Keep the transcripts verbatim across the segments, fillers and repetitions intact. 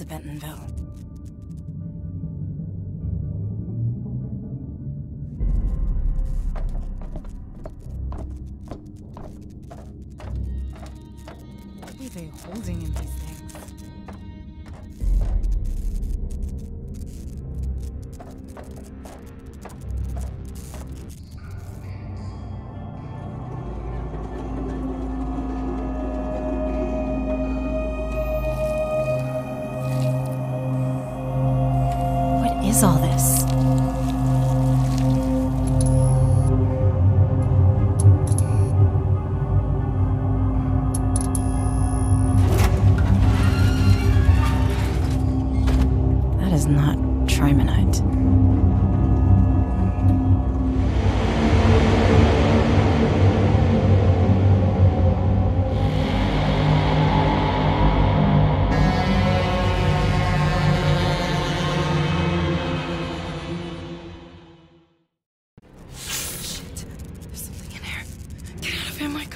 to Bentonville. What were they holding in these things? What is all this? That is not trimonite. Shit. There's something in here. Get out of here, Michael.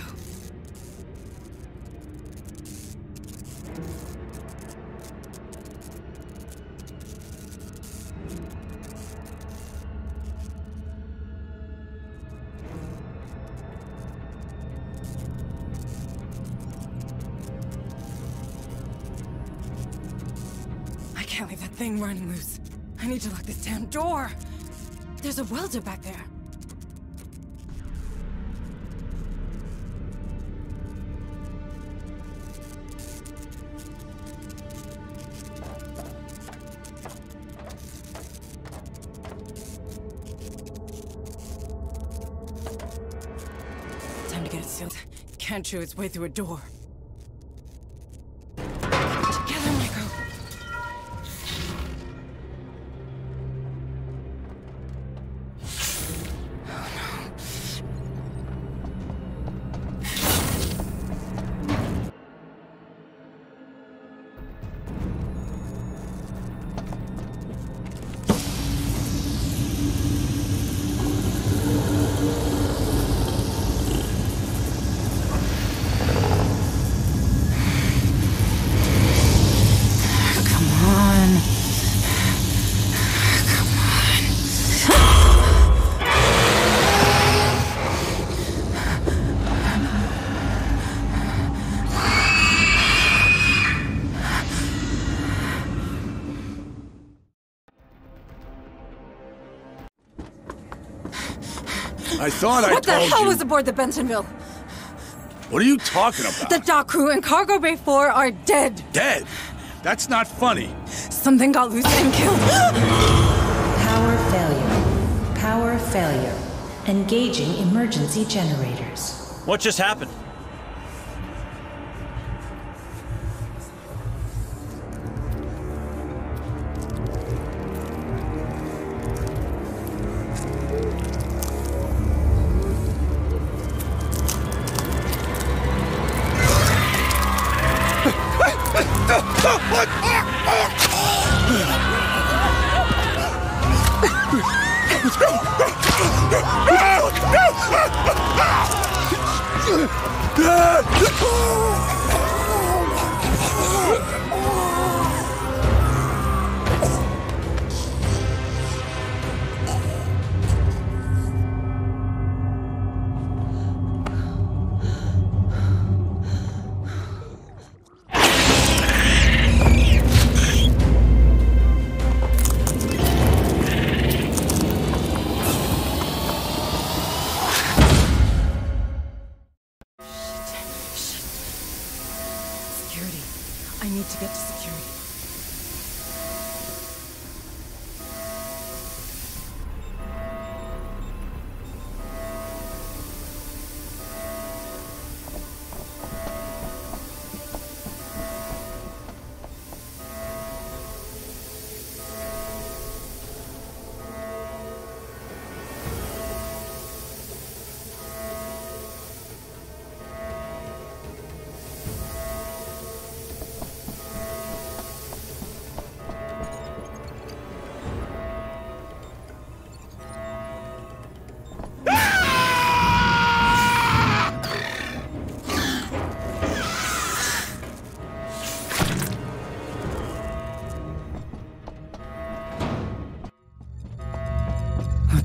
I can't leave that thing running loose. I need to lock this damn door. There's a welder back there. Time to get it sealed. Can't chew its way through a door. Together, Michael. Come on. Come on. I thought I What the told hell you. was aboard the Bentonville? What are you talking about? The dock crew and Cargo Bay four are dead. Dead? That's not funny. Something got loose and killed. Power failure. Power failure. Engaging emergency generators. What just happened? Security. I need to get to security.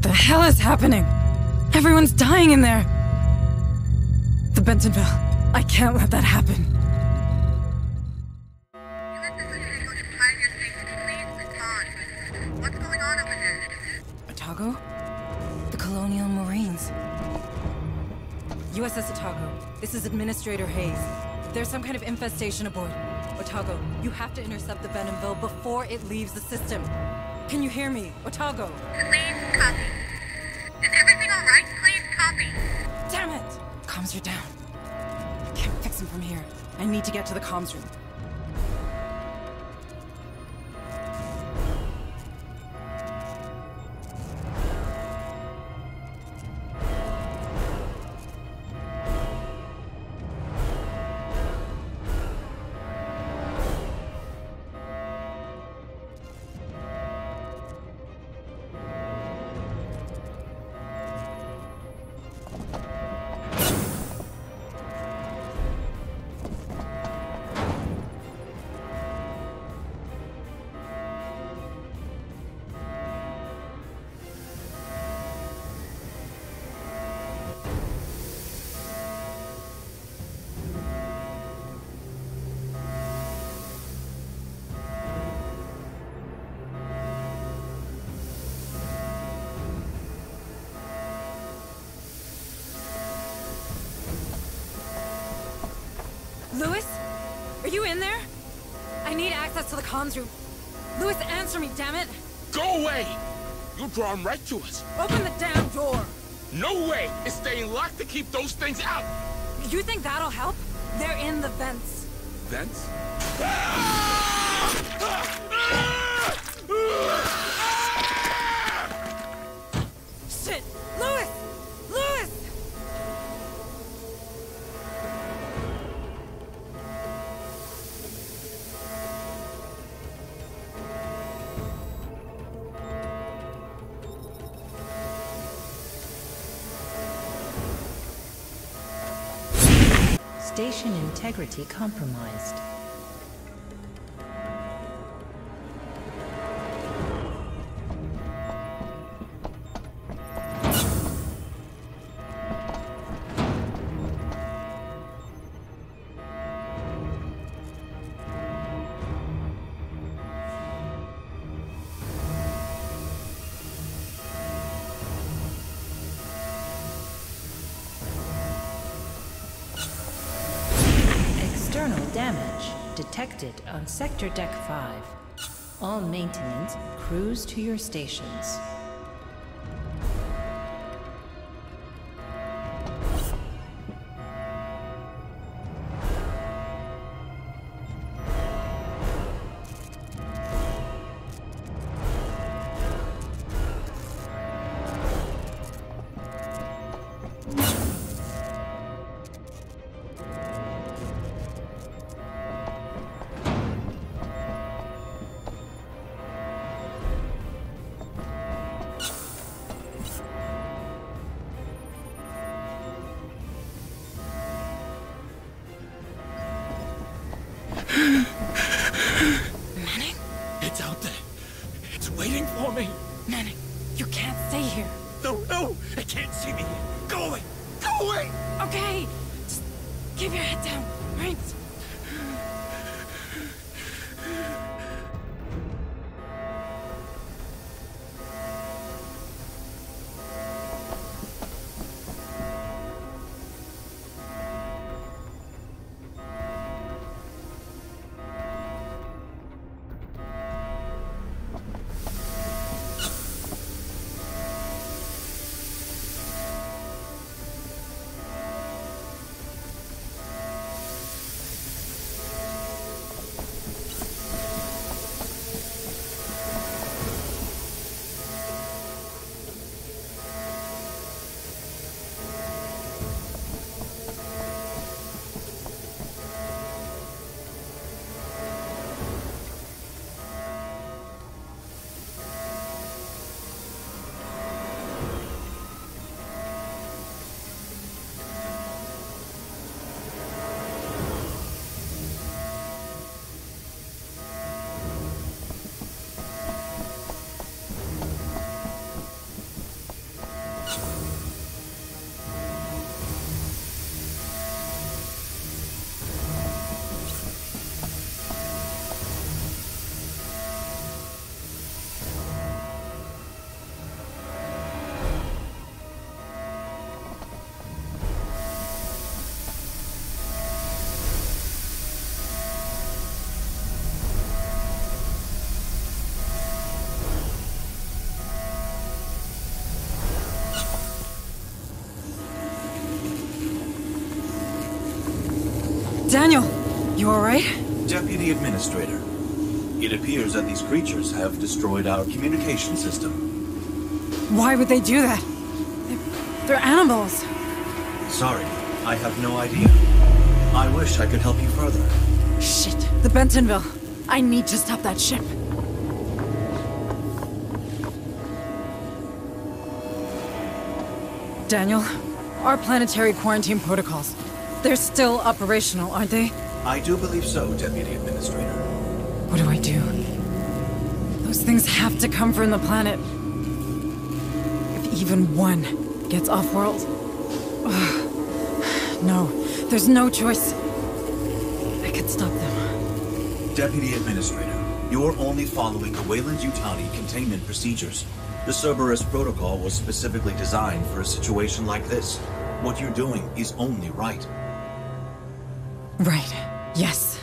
What the hell is happening? Everyone's dying in there! The Bentonville. I can't let that happen. What's going on over there? Otago? The Colonial Marines. U S S Otago, this is Administrator Hayes. There's some kind of infestation aboard. Otago, you have to intercept the Bentonville before it leaves the system. Can you hear me? Otago? Please copy. Is everything alright? Please copy. Damn it! Comms are down. Can't fix them from here. I need to get to the comms room. Louis? Are you in there? I need access to the comms room. Louis, answer me, damn it! Go away! You're drawn right to us. Open the damn door! No way! It's staying locked to keep those things out! You think that'll help? They're in the vents. Vents? Shit! Louis! Louis! Station integrity compromised. External damage detected on Sector Deck five. All maintenance, cruise to your stations. Manning? It's out there. It's waiting for me. Manning, you can't stay here. No, no, it can't see me. Go away. Go away. Okay, just keep your head down, right? Daniel, you alright? Deputy Administrator, it appears that these creatures have destroyed our communication system. Why would they do that? They're, they're animals. Sorry, I have no idea. I wish I could help you further. Shit, the Bentonville. I need to stop that ship. Daniel, our planetary quarantine protocols, they're still operational, aren't they? I do believe so, Deputy Administrator. What do I do? Those things have to come from the planet. If even one gets off-world... No, there's no choice. I could stop them. Deputy Administrator, you're only following the Weyland-Yutani containment procedures. The Cerberus protocol was specifically designed for a situation like this. What you're doing is only right. Right. Yes.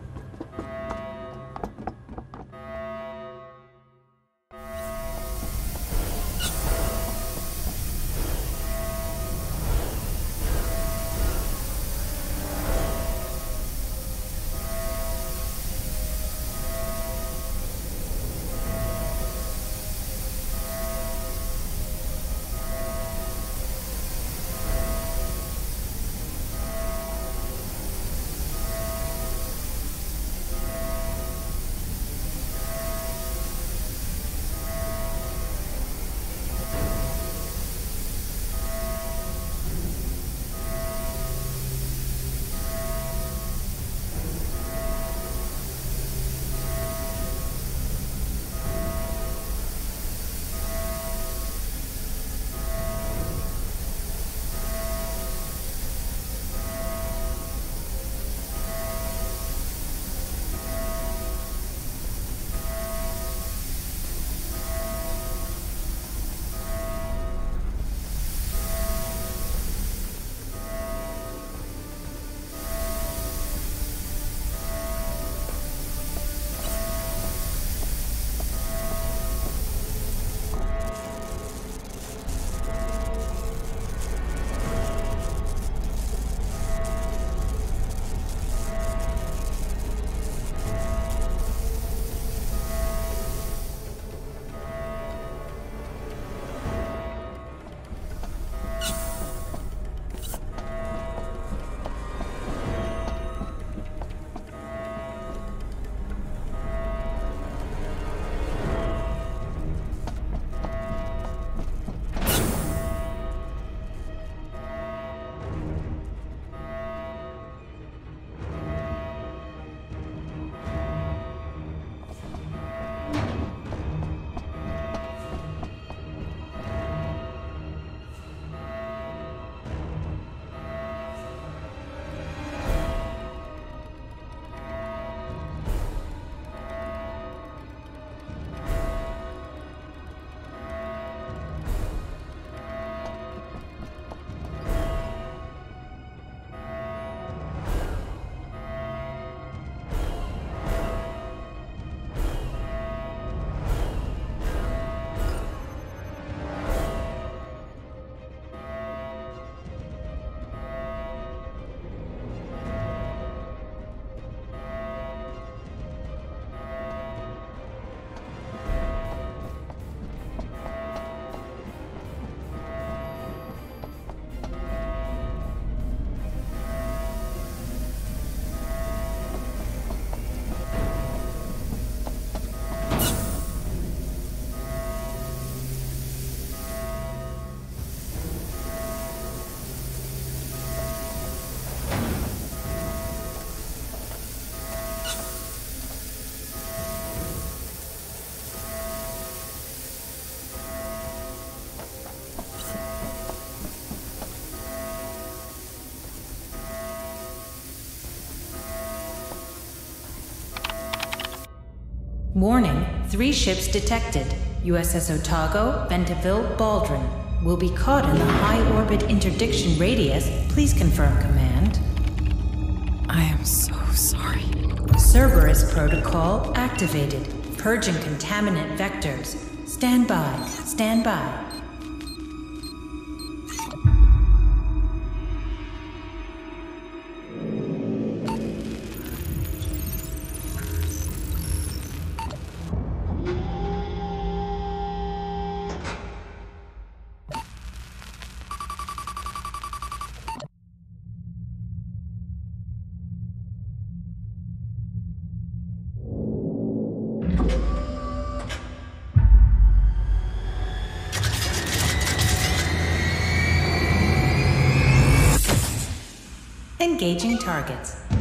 Warning, three ships detected. U S S Otago, Bentonville, Baldwin. Will be caught in the high-orbit interdiction radius. Please confirm command. I am so sorry. Cerberus protocol activated. Purging contaminant vectors. Stand by. Stand by. engaging targets.